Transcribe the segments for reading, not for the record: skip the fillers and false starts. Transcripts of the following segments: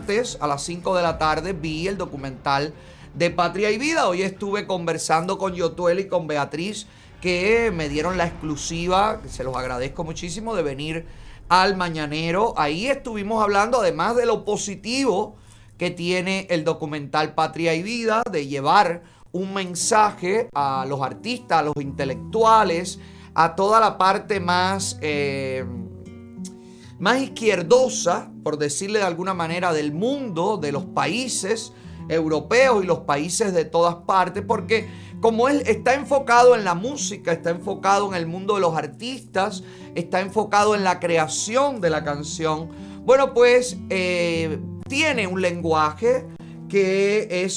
martes a las 5 de la tarde vi el documental de Patria y Vida. Hoy estuve conversando con Yotuel y con Beatriz, que me dieron la exclusiva, se los agradezco muchísimo, de venir al Mañanero. Ahí estuvimos hablando, además de lo positivo que tiene el documental Patria y Vida, de llevar un mensaje a los artistas, a los intelectuales, a toda la parte más izquierdosa, por decirle de alguna manera, del mundo, de los países europeos y los países de todas partes, porque como él está enfocado en la música, está enfocado en el mundo de los artistas, está enfocado en la creación de la canción, bueno, pues tiene un lenguaje que es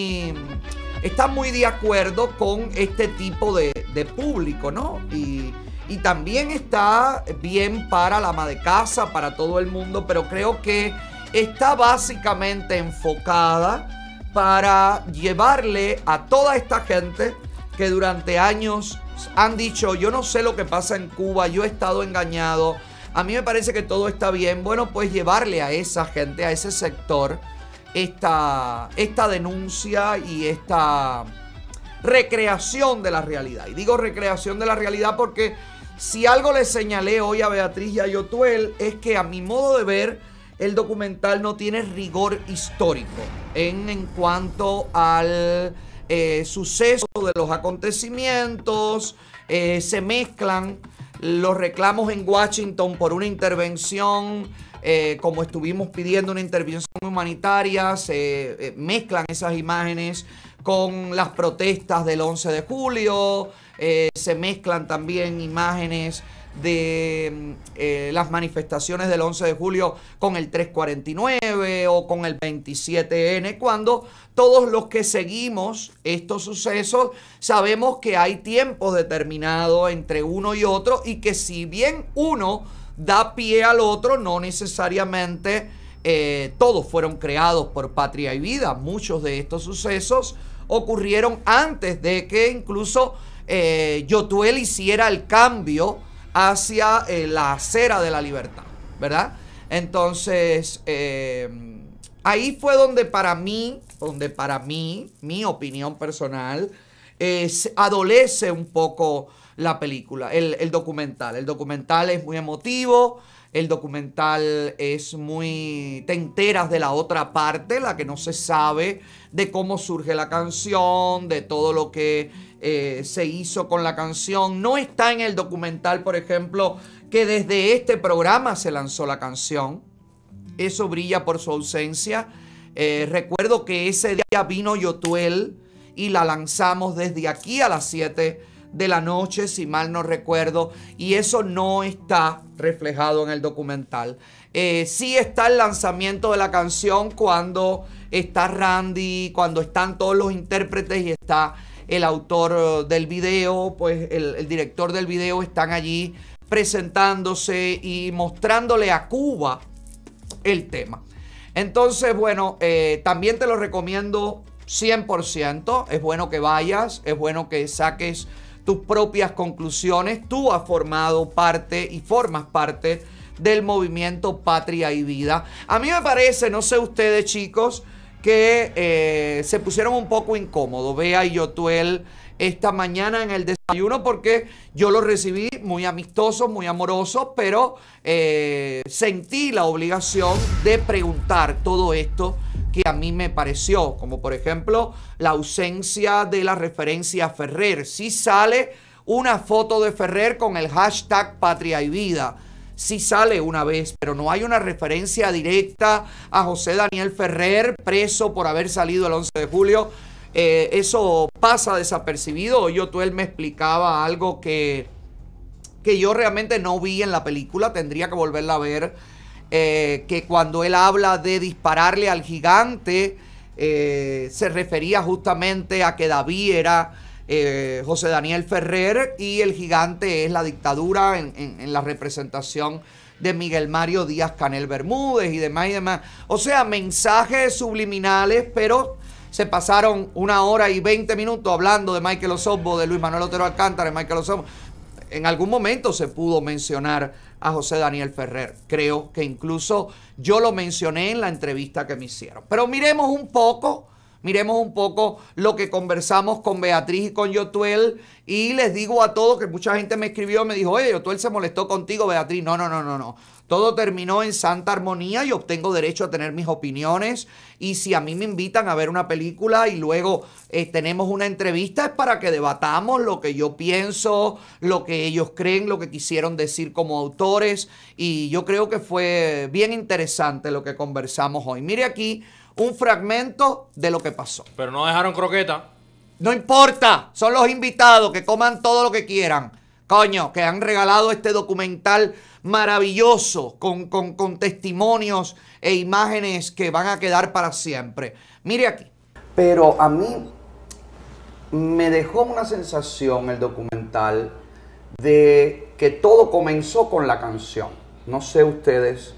está muy de acuerdo con este tipo de público, ¿no? Y también está bien para la ama de casa, para todo el mundo, pero creo que está básicamente enfocada para llevarle a toda esta gente que durante años han dicho: yo no sé lo que pasa en Cuba, yo he estado engañado, a mí me parece que todo está bien. Bueno, pues llevarle a esa gente, a ese sector, esta denuncia y esta recreación de la realidad. Y digo recreación de la realidad porque si algo le señalé hoy a Beatriz y a Yotuel es que, a mi modo de ver, el documental no tiene rigor histórico en cuanto al suceso de los acontecimientos. Se mezclan los reclamos en Washington por una intervención, como estuvimos pidiendo una intervención humanitaria, se mezclan esas imágenes con las protestas del 11 de julio, se mezclan también imágenes de las manifestaciones del 11 de julio con el 349 o con el 27N, cuando todos los que seguimos estos sucesos sabemos que hay tiempos determinados entre uno y otro, y que si bien uno da pie al otro, no necesariamente todos fueron creados por Patria y Vida. Muchos de estos sucesos ocurrieron antes de que incluso Yotuel hiciera el cambio hacia la acera de la libertad, ¿verdad? Entonces, ahí fue donde para mí, mi opinión personal, adolece un poco la película, el documental. El documental es muy emotivo, el documental es muy... te enteras de la otra parte, la que no se sabe, de cómo surge la canción, de todo lo que se hizo con la canción. No está en el documental, por ejemplo, que desde este programa se lanzó la canción. Eso brilla por su ausencia. Recuerdo que ese día vino Yotuel y la lanzamos desde aquí a las 7 de la noche, si mal no recuerdo, y eso no está reflejado en el documental. Sí está el lanzamiento de la canción cuando está Randy, cuando están todos los intérpretes y está el autor del video, pues el director del video, están allí presentándose y mostrándole a Cuba el tema. Entonces, bueno, también te lo recomiendo 100%. Es bueno que vayas, es bueno que saques tus propias conclusiones. Tú has formado parte y formas parte del movimiento Patria y Vida. A mí me parece, no sé ustedes, chicos, que se pusieron un poco incómodos, Bea y Yotuel, esta mañana en el desayuno, porque yo lo recibí muy amistoso, muy amoroso, pero sentí la obligación de preguntar todo esto que a mí me pareció, como por ejemplo la ausencia de la referencia a Ferrer. Sí sale una foto de Ferrer con el hashtag Patria y Vida, sí sale una vez, pero no hay una referencia directa a José Daniel Ferrer, preso por haber salido el 11 de julio. Eso pasa desapercibido. Yotuel me explicaba algo que yo realmente no vi en la película, tendría que volverla a ver, que cuando él habla de dispararle al gigante, se refería justamente a que David era José Daniel Ferrer y el gigante es la dictadura en la representación de Miguel Mario Díaz-Canel Bermúdez y demás y demás. O sea, mensajes subliminales, pero se pasaron 1 hora y 20 minutos hablando de Michael Osorbo, de Luis Manuel Otero Alcántara, de Michael Osorbo. En algún momento se pudo mencionar a José Daniel Ferrer. Creo que incluso yo lo mencioné en la entrevista que me hicieron. Pero miremos un poco lo que conversamos con Beatriz y con Yotuel. Y les digo a todos que mucha gente me escribió y me dijo, oye, Yotuel se molestó contigo, Beatriz. No. Todo terminó en santa armonía y obtengo derecho a tener mis opiniones. Y si a mí me invitan a ver una película y luego tenemos una entrevista, es para que debatamos lo que yo pienso, lo que ellos creen, lo que quisieron decir como autores. Y yo creo que fue bien interesante lo que conversamos hoy. Mire aquí un fragmento de lo que pasó. Pero no dejaron croqueta. No importa, son los invitados, que coman todo lo que quieran. Coño, que han regalado este documental maravilloso con testimonios e imágenes que van a quedar para siempre. Mire aquí. Pero a mí me dejó una sensación el documental de que todo comenzó con la canción. No sé ustedes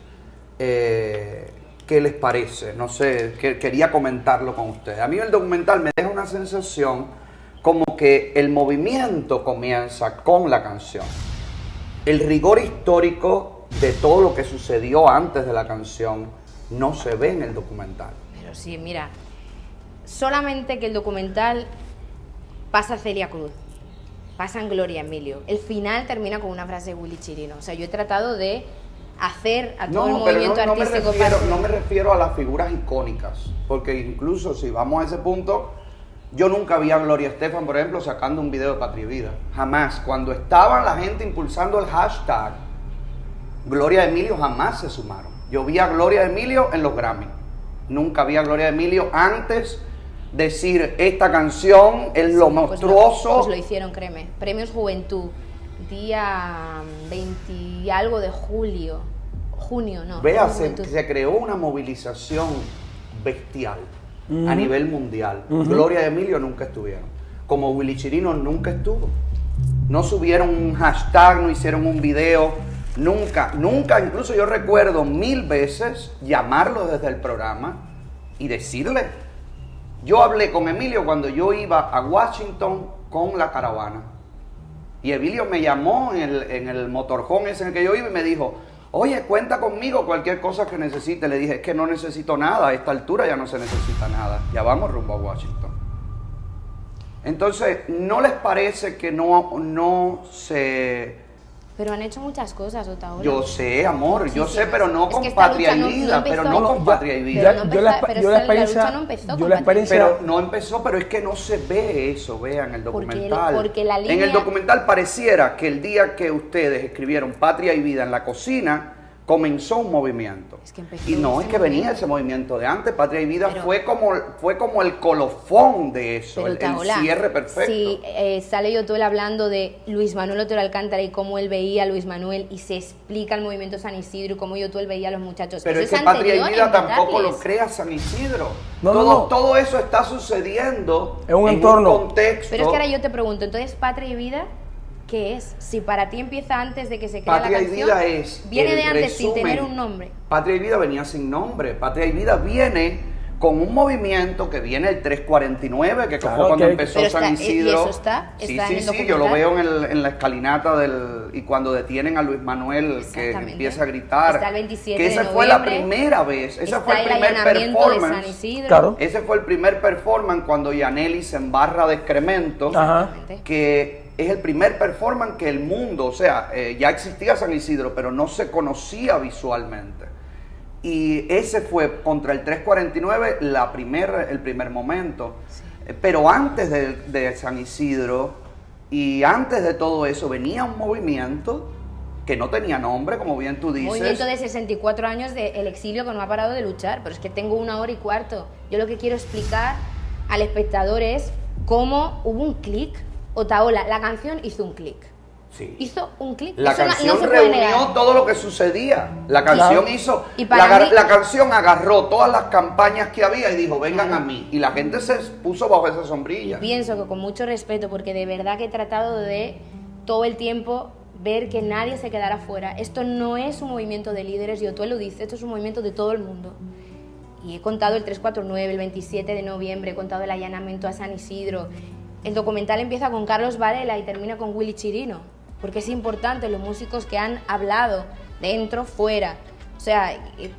qué les parece, no sé, quería comentarlo con ustedes. A mí el documental me deja una sensación como que el movimiento comienza con la canción. El rigor histórico de todo lo que sucedió antes de la canción no se ve en el documental. Pero sí, mira, solamente que el documental pasa a Celia Cruz, pasa en Gloria Emilio. El final termina con una frase de Willy Chirino. O sea, yo he tratado de hacer a todo el movimiento artístico. No me refiero a las figuras icónicas, porque incluso si vamos a ese punto, yo nunca vi a Gloria Estefan, por ejemplo, sacando un video de Patria y Vida. Jamás. Cuando estaban la gente impulsando el hashtag, Gloria Emilio jamás se sumaron. Yo vi a Gloria Emilio en los Grammy. Nunca vi a Gloria Emilio antes decir esta canción es lo monstruoso. Pues lo hicieron, créeme. Premios Juventud, día 20 y algo de junio, ¿no? Vea, se creó una movilización bestial a nivel mundial. Gloria Emilio nunca estuvieron. Como Willy Chirino nunca estuvo. No subieron un hashtag, no hicieron un video. Nunca. Incluso yo recuerdo 1000 veces llamarlo desde el programa y decirle. Yo hablé con Emilio cuando yo iba a Washington con la caravana. Y Emilio me llamó en el motorhome ese en el que yo iba y me dijo, oye, cuenta conmigo cualquier cosa que necesite. Le dije, es que no necesito nada, a esta altura ya no se necesita nada. Ya vamos rumbo a Washington. Entonces, ¿no les parece que no se... Pero han hecho muchas cosas, Otaola. Yo sé, amor, yo sé, pero no con Patria y Vida, pero no con Patria y Vida. Pero no empezó, pero es que no se ve eso, vean el documental. Porque la línea... En el documental pareciera que el día que ustedes escribieron Patria y Vida en la cocina, comenzó un movimiento. Y no, es que venía ese movimiento de antes. Patria y Vida fue como el colofón de eso, el cierre perfecto. Sí, sale Yotuel hablando de Luis Manuel Otero Alcántara y cómo él veía a Luis Manuel y se explica el movimiento San Isidro y cómo Yotuel veía a los muchachos. Pero es que Patria y Vida tampoco lo crea San Isidro. Todo eso está sucediendo en un entorno, un contexto. Pero es que ahora yo te pregunto, entonces Patria y Vida, ¿qué es? Si para ti empieza antes de que se crea Patria la canción, y Vida es viene de antes sin tener un nombre. Patria y Vida venía sin nombre. Patria y Vida viene con un movimiento que viene el 349, que fue cuando empezó San Isidro. ¿Y eso está en el documental? Yo lo veo en la escalinata y cuando detienen a Luis Manuel, que empieza a gritar. Está el 27 que esa de fue la noviembre, primera vez. Ese fue el primer performance. performance. De San Isidro. Claro. Ese fue el primer performance cuando Yaneli se embarra de excremento. Que es el primer performance que el mundo, o sea, ya existía San Isidro, pero no se conocía visualmente. Y ese fue contra el 349 el primer momento. Sí. Pero antes de San Isidro y antes de todo eso venía un movimiento que no tenía nombre, como bien tú dices. Movimiento de 64 años del exilio que no ha parado de luchar, pero es que tengo 1 hora y cuarto. Yo lo que quiero explicar al espectador es cómo hubo un clic. Otaola, la canción hizo un clic. Sí. Hizo un clic. La canción reunió todo lo que sucedía. La canción hizo... La canción agarró todas las campañas que había y dijo, vengan a mí. Y la gente se puso bajo esa sombrilla. Y pienso que con mucho respeto, porque de verdad que he tratado de todo el tiempo ver que nadie se quedara fuera. Esto no es un movimiento de líderes, Yotuel lo dice, esto es un movimiento de todo el mundo. Y he contado el 349, el 27 de noviembre, he contado el allanamiento a San Isidro. El documental empieza con Carlos Varela y termina con Willy Chirino. porque es importante los músicos que han hablado dentro, fuera. O sea,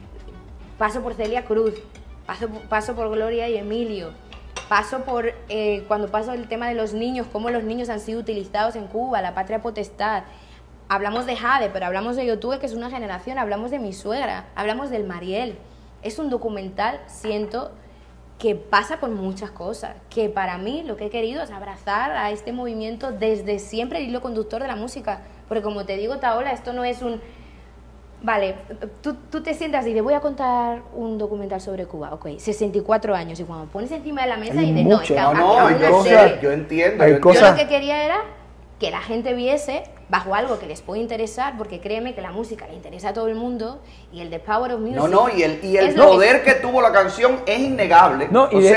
paso por Celia Cruz, paso por Gloria y Emilio, paso por, cuando paso el tema de los niños, cómo los niños han sido utilizados en Cuba, la patria potestad. Hablamos de Jade, pero hablamos de Yotube, que es una generación, hablamos de mi suegra, hablamos del Mariel. Es un documental, siento, que pasa por muchas cosas, que para mí lo que he querido es abrazar a este movimiento desde siempre, el hilo conductor de la música, porque como te digo, Taola, esto no es un... Vale, tú te sientas y dices, voy a contar un documental sobre Cuba, ok, 64 años, y cuando pones encima de la mesa y dices, no, es que hay cosas, yo entiendo. Yo lo que quería era que la gente viese bajo algo que les puede interesar, porque créeme que la música le interesa a todo el mundo, y el The Power of Music... y el poder que tuvo la canción es innegable.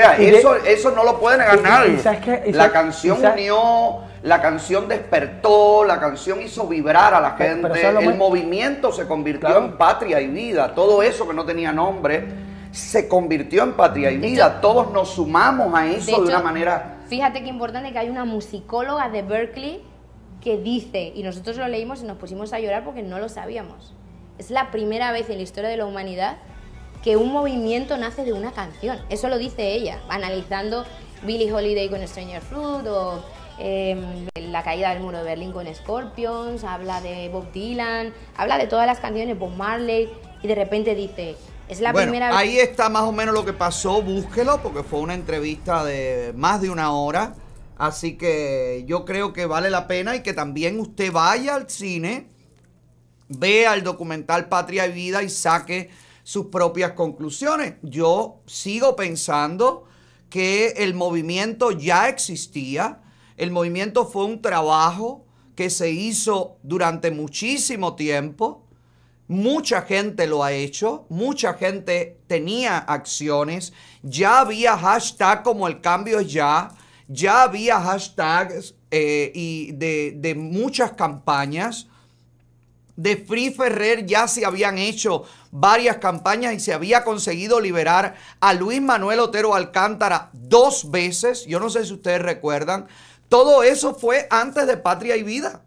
Eso no lo puede negar nadie. La canción unió, la canción despertó, la canción hizo vibrar a la gente, el movimiento se convirtió en Patria y Vida, todo eso que no tenía nombre se convirtió en Patria y Vida, todos nos sumamos a eso de una manera... Fíjate qué importante que hay una musicóloga de Berkeley que dice, y nosotros lo leímos y nos pusimos a llorar porque no lo sabíamos, es la primera vez en la historia de la humanidad que un movimiento nace de una canción. Eso lo dice ella, analizando Billie Holiday con Stranger Fruit, o la caída del muro de Berlín con Scorpions, habla de Bob Dylan, habla de todas las canciones, Bob Marley, y de repente dice, es la primera vez... Ahí está más o menos lo que pasó, búsquelo, porque fue una entrevista de más de una hora. Así que yo creo que vale la pena, y que también usted vaya al cine, vea el documental Patria y Vida y saque sus propias conclusiones. Yo sigo pensando que el movimiento ya existía, el movimiento fue un trabajo que se hizo durante muchísimo tiempo, mucha gente lo ha hecho, mucha gente tenía acciones, ya había hashtag como el cambio es ya. Ya había hashtags y de muchas campañas. De Free Ferrer ya se habían hecho varias campañas y se había conseguido liberar a Luis Manuel Otero Alcántara 2 veces. Yo no sé si ustedes recuerdan. Todo eso fue antes de Patria y Vida.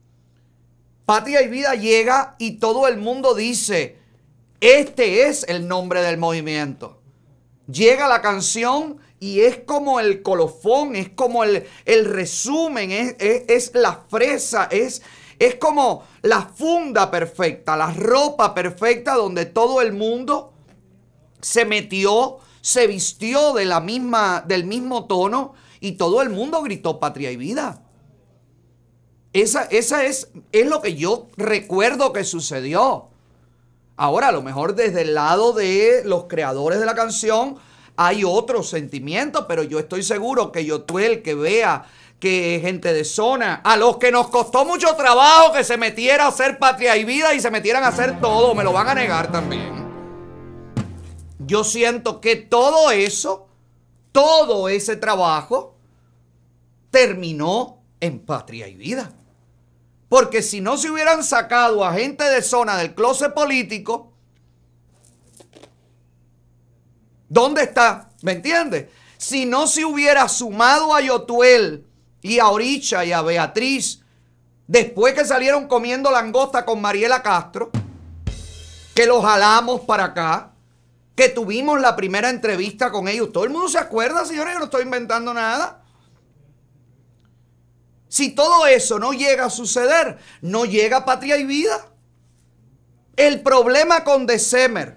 Patria y Vida llega y todo el mundo dice, este es el nombre del movimiento. Llega la canción y es como el colofón, es como el resumen, es la fresa, es como la funda perfecta, la ropa perfecta donde todo el mundo se metió, se vistió del mismo tono y todo el mundo gritó Patria y Vida. Esa es lo que yo recuerdo que sucedió. Ahora, a lo mejor desde el lado de los creadores de la canción hay otros sentimientos, pero yo estoy seguro que Yotuel, que vea que gente de zona, a los que nos costó mucho trabajo que se metiera a hacer Patria y Vida y se metieran a hacer todo, me lo van a negar también. Yo siento que todo eso, todo ese trabajo, terminó en Patria y Vida. Porque si no se hubieran sacado a gente de zona del closet político, ¿dónde está? ¿Me entiendes? Si no se hubiera sumado a Yotuel y a Oricha y a Beatriz, después que salieron comiendo langosta con Mariela Castro, que los jalamos para acá, que tuvimos la primera entrevista con ellos. ¿Todo el mundo se acuerda, señores? Yo no estoy inventando nada. Si todo eso no llega a suceder, no llega Patria y Vida. El problema con December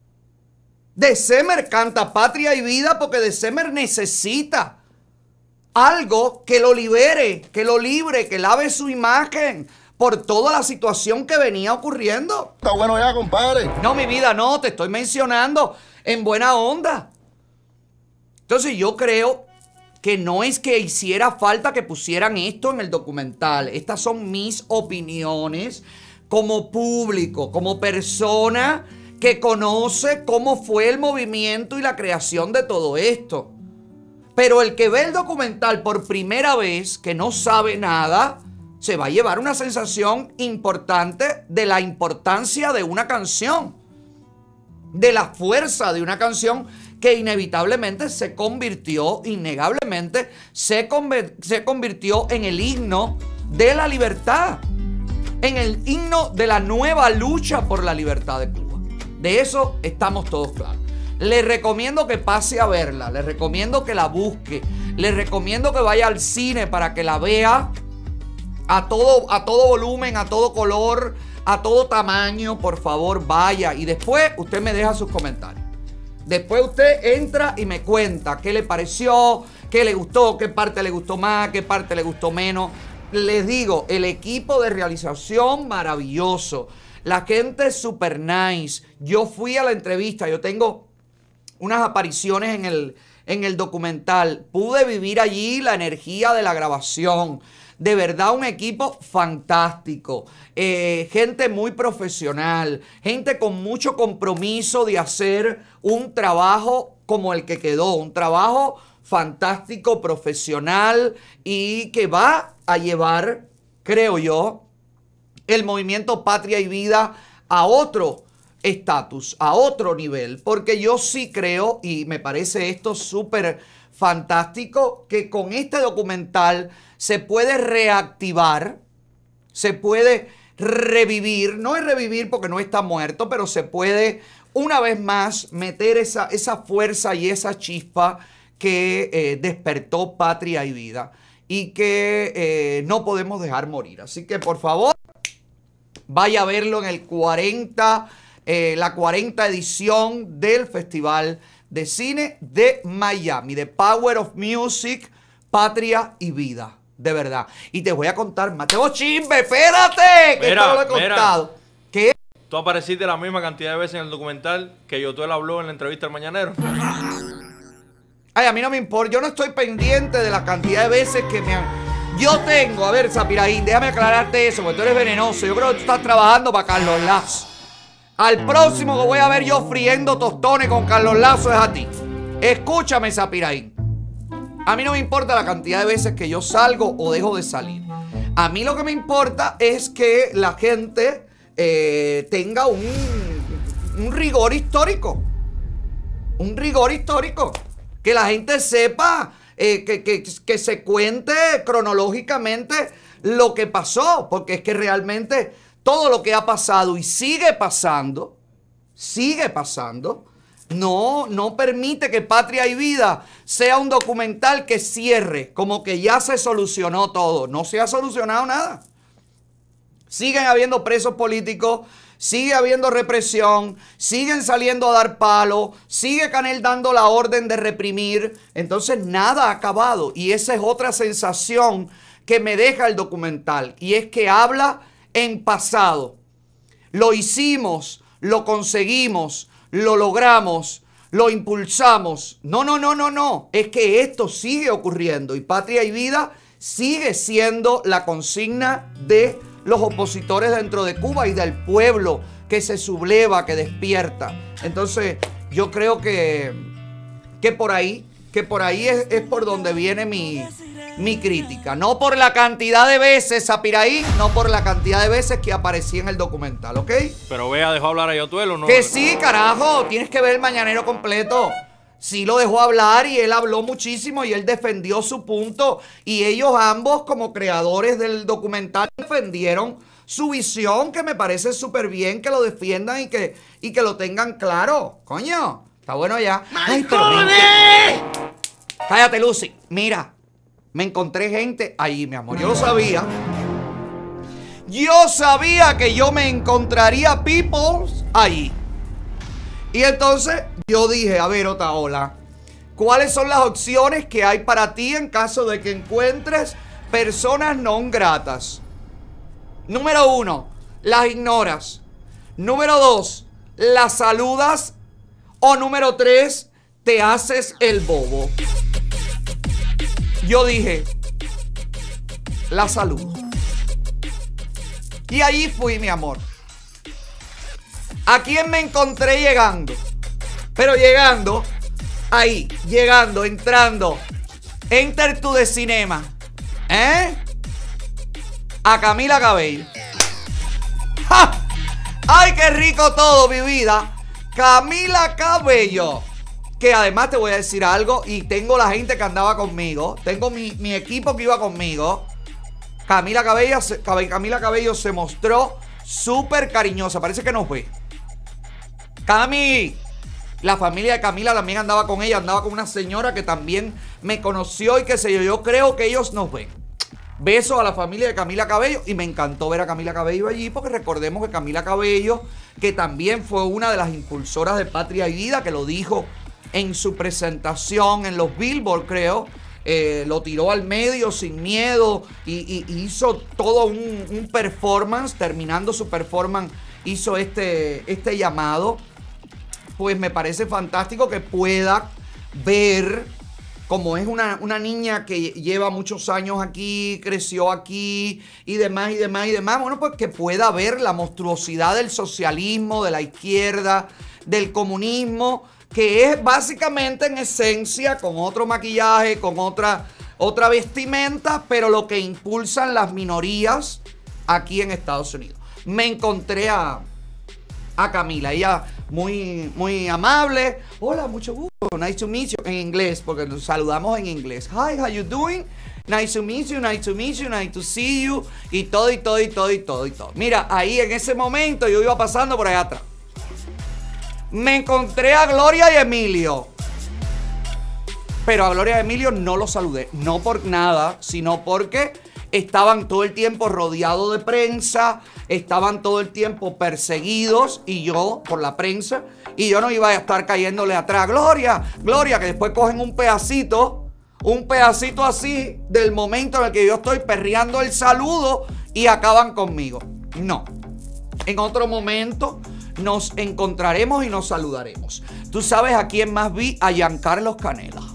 canta Patria y Vida porque December necesita algo que lo libere, que lo libre, que lave su imagen por toda la situación que venía ocurriendo. Está bueno ya, compadre. No, mi vida, no, te estoy mencionando en buena onda. Entonces yo creo que no es que hiciera falta que pusieran esto en el documental. Estas son mis opiniones como público, como persona que conoce cómo fue el movimiento y la creación de todo esto. Pero el que ve el documental por primera vez, que no sabe nada, se va a llevar una sensación importante de la importancia de una canción, de la fuerza de una canción que inevitablemente se convirtió, innegablemente, se convirtió en el himno de la libertad, en el himno de la nueva lucha por la libertad de Cuba. De eso estamos todos claros. Les recomiendo que pase a verla, les recomiendo que la busque, les recomiendo que vaya al cine para que la vea a todo volumen, a todo color, a todo tamaño. Por favor, vaya y después usted me deja sus comentarios. Después usted entra y me cuenta qué le pareció, qué le gustó, qué parte le gustó más, qué parte le gustó menos. Les digo, el equipo de realización maravilloso, la gente super nice. Yo fui a la entrevista, yo tengo unas apariciones en el documental. Pude vivir allí la energía de la grabación. De verdad, un equipo fantástico. Gente muy profesional. Gente con mucho compromiso de hacer un trabajo como el que quedó. Un trabajo fantástico, profesional y que va a llevar, creo yo, el movimiento Patria y Vida a otro estatus, a otro nivel, porque yo sí creo, y me parece esto súper fantástico, que con este documental se puede reactivar, se puede revivir, no es revivir porque no está muerto, pero se puede una vez más meter esa fuerza y esa chispa que despertó Patria y Vida y que no podemos dejar morir. Así que por favor, vaya a verlo en el 40, la 40 edición del Festival de Cine de Miami, de Power of Music, Patria y Vida. De verdad. Y te voy a contar, Mateo Chimbe, espérate, que esto no lo he contado. ¿Qué? Tú apareciste la misma cantidad de veces en el documental que Yotuel habló en la entrevista al Mañanero. Ay, a mí no me importa, yo no estoy pendiente de la cantidad de veces que me han... Yo tengo, a ver, Sapiraín, déjame aclararte eso, porque tú eres venenoso. Yo creo que tú estás trabajando para Carlos Lazo. Al próximo que voy a ver yo friendo tostones con Carlos Lazo es a ti. Escúchame, Sapiraín. A mí no me importa la cantidad de veces que yo salgo o dejo de salir. A mí lo que me importa es que la gente tenga un rigor histórico. Un rigor histórico. Que la gente sepa, que se cuente cronológicamente lo que pasó. Porque es que realmente todo lo que ha pasado y sigue pasando, no permite que Patria y Vida sea un documental que cierre, como que ya se solucionó todo. No se ha solucionado nada. Siguen habiendo presos políticos, sigue habiendo represión, siguen saliendo a dar palo, sigue Canel dando la orden de reprimir. Entonces nada ha acabado. Y esa es otra sensación que me deja el documental. Y es que habla en pasado. Lo hicimos, lo conseguimos, lo logramos, lo impulsamos. No. Es que esto sigue ocurriendo y Patria y Vida sigue siendo la consigna de los opositores dentro de Cuba y del pueblo que se subleva, que despierta. Entonces, yo creo que por ahí es por donde viene mi crítica. No por la cantidad de veces, Sapiraín, no por la cantidad de veces que aparecí en el documental, ¿ok? Pero Bea dejó hablar a Yotuel, ¿o no? Que sí, carajo, tienes que ver el Mañanero completo. Sí lo dejó hablar y él habló muchísimo y él defendió su punto. Y ellos ambos, como creadores del documental, defendieron su visión, que me parece súper bien que lo defiendan y que lo tengan claro. Coño, está bueno ya. Ay, pero cállate, Lucy. Mira, me encontré gente ahí, mi amor. Yo lo sabía. Yo sabía que yo me encontraría people ahí. Y entonces yo dije, a ver, Otaola, ¿cuáles son las opciones que hay para ti en caso de que encuentres personas no gratas? Número 1, las ignoras. Número 2, las saludas. O número 3, te haces el bobo. Yo dije, la saludo. Y allí fui, mi amor. ¿A quién me encontré llegando? Pero llegando, ahí, llegando, entrando. Enter to the cinema. A Camila Cabello. ¡Ja! ¡Ay, qué rico todo, mi vida! Camila Cabello. Que además te voy a decir algo. Y tengo la gente que andaba conmigo. Tengo mi equipo que iba conmigo. Camila Cabello se mostró súper cariñosa. Parece que nos ve. Cami. La familia de Camila también andaba con ella. Andaba con una señora que también me conoció y qué sé yo. Yo creo que ellos nos ven. Besos a la familia de Camila Cabello. Y me encantó ver a Camila Cabello allí, porque recordemos que Camila Cabello, que también fue una de las impulsoras de Patria y Vida, que lo dijo en su presentación en los Billboard, creo. Lo tiró al medio sin miedo y hizo todo un performance. Terminando su performance, hizo este llamado. Pues me parece fantástico que pueda ver, como es una niña que lleva muchos años aquí, creció aquí y demás. Bueno, pues que pueda ver la monstruosidad del socialismo, de la izquierda, del comunismo, que es básicamente en esencia con otro maquillaje, con otra vestimenta, pero lo que impulsan las minorías aquí en Estados Unidos. Me encontré a Camila, ella muy amable. Hola, mucho gusto. Nice to meet you en inglés, porque nos saludamos en inglés. Hi, how you doing? Nice to meet you, nice to meet you, nice to see you. Y todo. Mira, ahí en ese momento yo iba pasando por allá atrás. Me encontré a Gloria y Emilio. Pero a Gloria y Emilio no los saludé. No por nada, sino porque estaban todo el tiempo rodeados de prensa. Estaban todo el tiempo perseguidos por la prensa. Y yo no iba a estar cayéndole atrás. Gloria, que después cogen un pedacito así del momento en el que yo estoy perreando el saludo y acaban conmigo. No. En otro momento nos encontraremos y nos saludaremos. ¿Tú sabes a quién más vi? A Giancarlo Canela.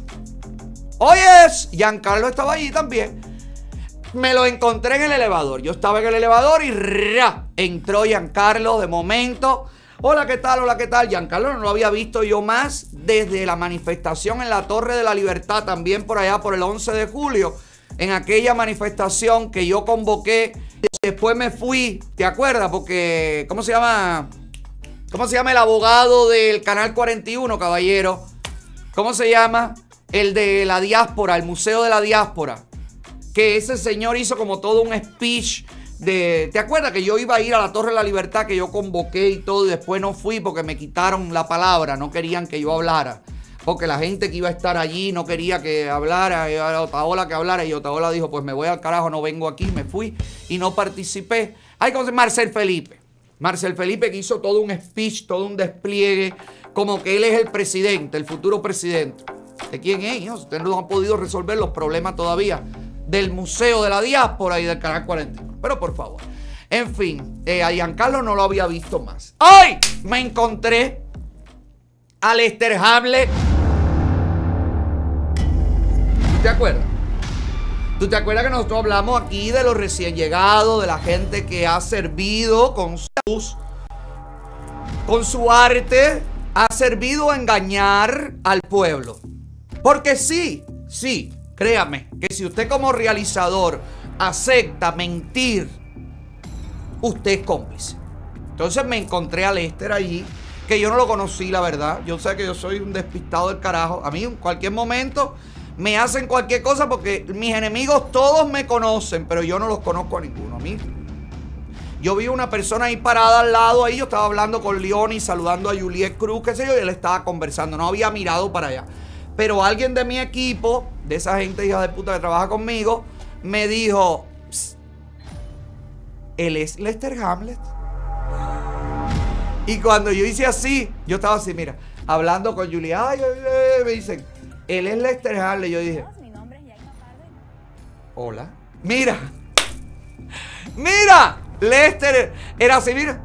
Oyes, Giancarlo estaba allí también. Me lo encontré en el elevador. Yo estaba en el elevador y entró Giancarlo de momento. Hola, ¿qué tal? Hola, ¿qué tal? Giancarlo no lo había visto yo más desde la manifestación en la Torre de la Libertad, también por allá por el 11 de julio. En aquella manifestación que yo convoqué. Después me fui, ¿te acuerdas? Porque, ¿cómo se llama el abogado del Canal 41, caballero? ¿Cómo se llama? El de la diáspora, el Museo de la Diáspora. Que ese señor hizo como todo un speech de... ¿Te acuerdas que yo iba a ir a la Torre de la Libertad, que yo convoqué y todo, y después no fui porque me quitaron la palabra, no querían que yo hablara? Porque la gente que iba a estar allí no quería que hablara, era Otaola que hablara, y Otaola dijo, pues me voy al carajo, no vengo aquí, me fui y no participé. Hay que Marcel Felipe que hizo todo un speech, todo un despliegue, como que él es el presidente, el futuro presidente. ¿De quién es? Ustedes no han podido resolver los problemas todavía del Museo de la Diáspora y del Canal 41. Pero por favor. En fin, a Giancarlo no lo había visto más. ¡Ay! Me encontré a Lester Hamlet. ¿Te acuerdas? ¿Tú te acuerdas que nosotros hablamos aquí de los recién llegados, de la gente que ha servido con su arte, ha servido a engañar al pueblo? Porque sí, créame, que si usted como realizador acepta mentir, usted es cómplice. Entonces me encontré a Lester allí, que yo no lo conocí, la verdad. Yo sé que yo soy un despistado del carajo. A mí en cualquier momento me hacen cualquier cosa porque mis enemigos todos me conocen, pero yo no los conozco a ninguno. A mí, yo vi una persona ahí parada al lado, ahí yo estaba hablando con Leoni, saludando a Juliet Cruz, qué sé yo, y él estaba conversando, no había mirado para allá. Pero alguien de mi equipo, de esa gente hija de puta que trabaja conmigo, me dijo, él es Lester Hamlet. Y cuando yo hice así, yo estaba así, mira, hablando con Juliet, me dicen, él es Lester Hamlet. Yo dije, hola. Mira, Lester era así, mira.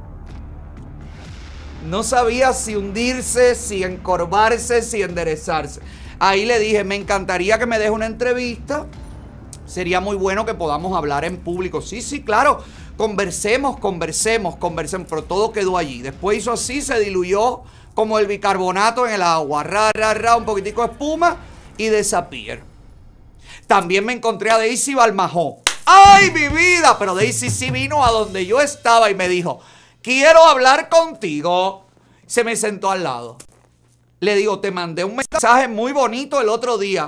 No sabía si hundirse, si encorvarse, si enderezarse. Ahí le dije, me encantaría que me deje una entrevista. Sería muy bueno que podamos hablar en público. Sí, claro. Conversemos. Pero todo quedó allí. Después hizo así, se diluyó como el bicarbonato en el agua. Un poquitico de espuma y disappear. También me encontré a Daisy Balmajó. ¡Ay, mi vida! Pero Daisy sí vino a donde yo estaba y me dijo, quiero hablar contigo. Se me sentó al lado. Le digo, te mandé un mensaje muy bonito el otro día.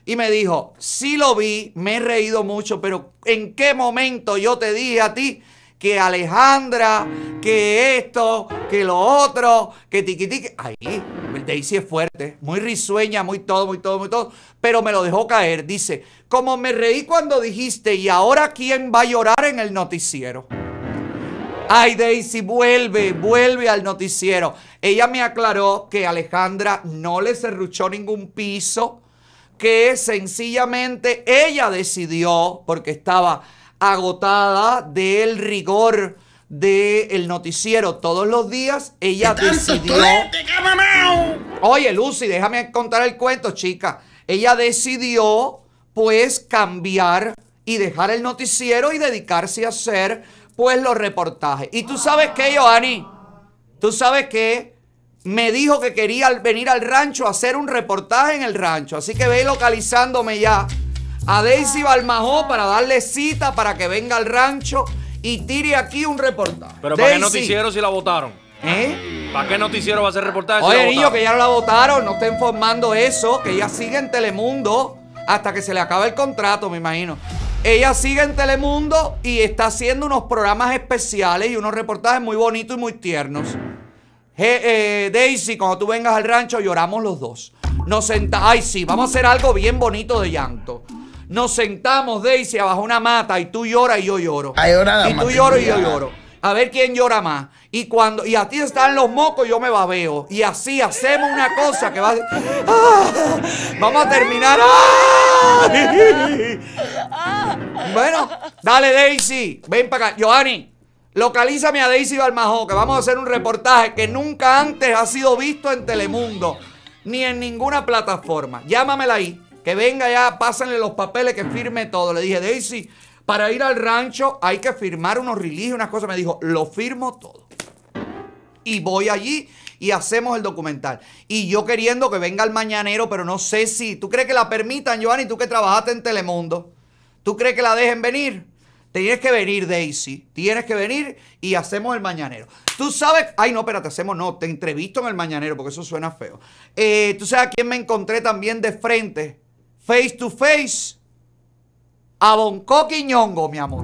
Y me dijo, sí lo vi, me he reído mucho, pero ¿en qué momento yo te dije a ti que Alejandra, que esto, que lo otro, que tiquitiqui? Ahí, Daisy es fuerte, muy risueña, muy todo, pero me lo dejó caer. Dice, como me reí cuando dijiste, ¿y ahora quién va a llorar en el noticiero? Ay, Daisy, vuelve al noticiero. Ella me aclaró que Alejandra no le serruchó ningún piso, que sencillamente ella decidió, porque estaba agotada del rigor del noticiero todos los días, ella decidió... Oye, Lucy, déjame contar el cuento, chica. Ella decidió, pues, cambiar y dejar el noticiero y dedicarse a hacer, pues, los reportajes. ¿Y tú sabes qué, Joanny? ¿Tú sabes qué? Me dijo que quería venir al rancho a hacer un reportaje en el rancho. Así que ve localizándome ya a Daisy Balmajó para darle cita para que venga al rancho y tire aquí un reportaje. Pero ¿para qué noticiero si la votaron? ¿Para qué noticiero va a ser reportaje? Oye, niño, que ya no la votaron. No estén formando eso. Que ella sigue en Telemundo hasta que se le acabe el contrato, me imagino. Ella sigue en Telemundo y está haciendo unos programas especiales y unos reportajes muy bonitos y muy tiernos. Daisy, cuando tú vengas al rancho lloramos los dos. Nos sentamos, ay sí, vamos a hacer algo bien bonito de llanto. Nos sentamos, Daisy, abajo una mata y tú lloras y yo lloro. Y tú lloras y yo lloro. A ver quién llora más. Y a ti están los mocos, yo me babeo. Y así hacemos una cosa que va a... vamos a terminar. Bueno, dale, Daisy. Ven para acá. Joanny, localízame a Daisy Balmajó, que vamos a hacer un reportaje que nunca antes ha sido visto en Telemundo, ni en ninguna plataforma. Llámamela ahí, que venga ya, pásenle los papeles, que firme todo. Le dije, Daisy, para ir al rancho hay que firmar unos releases, unas cosas. Me dijo, lo firmo todo. Y voy allí y hacemos el documental. Y yo queriendo que venga el mañanero, pero no sé si... ¿Tú crees que la permitan, Joanny? Tú que trabajaste en Telemundo. ¿Tú crees que la dejen venir? Tienes que venir, Daisy. Tienes que venir y hacemos el mañanero. Tú sabes... Ay, no, espérate, te entrevisto en el mañanero porque eso suena feo. ¿Tú sabes a quién me encontré también de frente? Face to face. A Bonco Quiñongo, mi amor.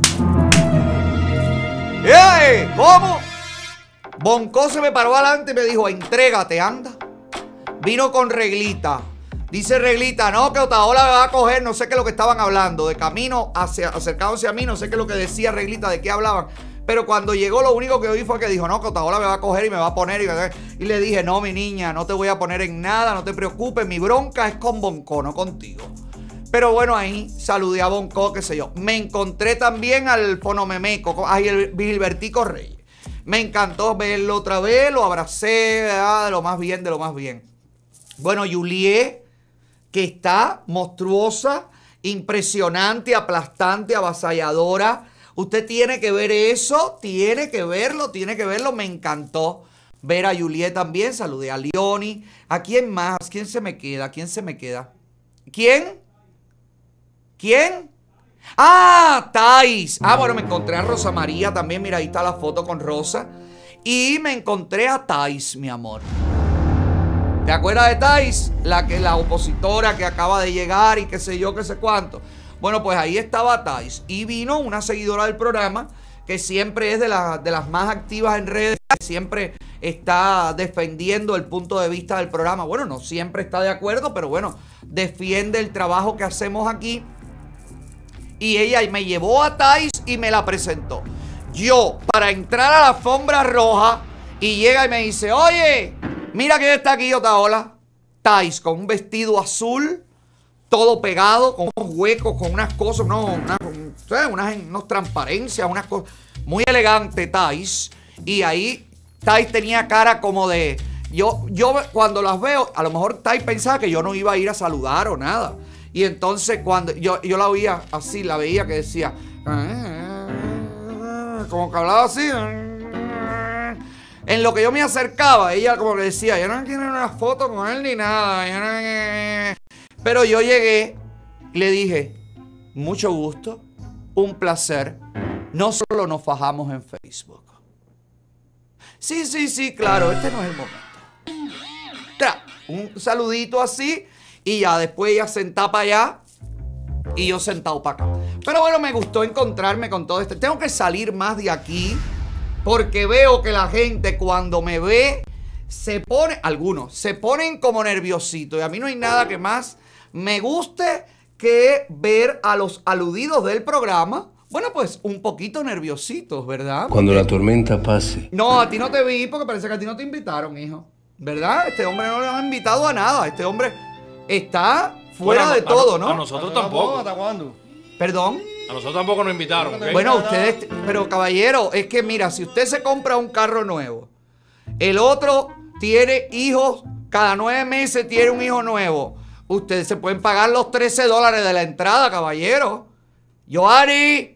¡Ey! ¿Cómo? Bonco se me paró adelante y me dijo, entrégate, anda. Vino con Reglita. Dice Reglita, no, que Otaola me va a coger, no sé qué es lo que estaban hablando. De camino, acercándose a mí, no sé qué es lo que decía Reglita, de qué hablaban. Pero cuando llegó, lo único que oí fue que dijo, no, que Otaola me va a coger y me va a poner. Y le dije, no, mi niña, no te voy a poner en nada, no te preocupes. Mi bronca es con Bonco, no contigo. Pero bueno, ahí saludé a Bonco, qué sé yo. Me encontré también al Fonomemeco, a Gilbertico Reyes. Me encantó verlo otra vez, lo abracé, ¿verdad? De lo más bien, de lo más bien. Bueno, Juliet, que está monstruosa, impresionante, aplastante, avasalladora. Usted tiene que ver eso, tiene que verlo. Me encantó ver a Juliet también. Saludé a Leoni. ¿A quién más? ¿Quién se me queda? ¿Quién? ¡Ah! Thais. Bueno, me encontré a Rosa María también. Mira, ahí está la foto con Rosa. Y me encontré a Thais, mi amor. ¿Te acuerdas de Thais? La opositora que acaba de llegar y qué sé yo, qué sé cuánto. Bueno, pues ahí estaba Thais. Y vino una seguidora del programa que siempre es de las más activas en redes. Que siempre está defendiendo el punto de vista del programa. Bueno, no siempre está de acuerdo, pero bueno, defiende el trabajo que hacemos aquí. Y ella me llevó a Thais y me la presentó. Yo, para entrar a la alfombra roja, y llega y me dice, oye, mira quién está aquí, Otaola. Thais, con un vestido azul, todo pegado, con unos huecos, con unas cosas, unas transparencias, unas cosas. Muy elegante, Thais. Y ahí, Thais tenía cara como de... Yo cuando las veo, a lo mejor Thais pensaba que yo no iba a ir a saludar o nada. Y entonces cuando yo la oía así, la veía que decía, como que hablaba así. En lo que yo me acercaba, ella como que decía, yo no quiero una foto con él ni nada. Pero yo llegué y le dije, mucho gusto, un placer. No solo nos fajamos en Facebook. Sí, claro, este no es el momento. Un saludito así. y ya después ella sentada para allá y yo sentado para acá. Pero bueno, me gustó encontrarme con todo esto. Tengo que salir más de aquí porque veo que la gente cuando me ve algunos se ponen como nerviositos, y a mí no hay nada que más me guste que ver a los aludidos del programa, bueno, pues un poquito nerviositos, ¿verdad? Cuando la tormenta pase. No, a ti no te vi porque parece que a ti no te invitaron, hijo. ¿Verdad? Este hombre no le han invitado a nada. Este hombre está fuera de todo, ¿no? A nosotros tampoco. ¿Hasta cuándo? ¿Perdón? A nosotros tampoco nos invitaron. ¿Okay? Bueno, ustedes, pero caballero, es que mira, si usted se compra un carro nuevo, el otro tiene hijos, cada 9 meses tiene un hijo nuevo, ustedes se pueden pagar los $13 de la entrada, caballero. Joari,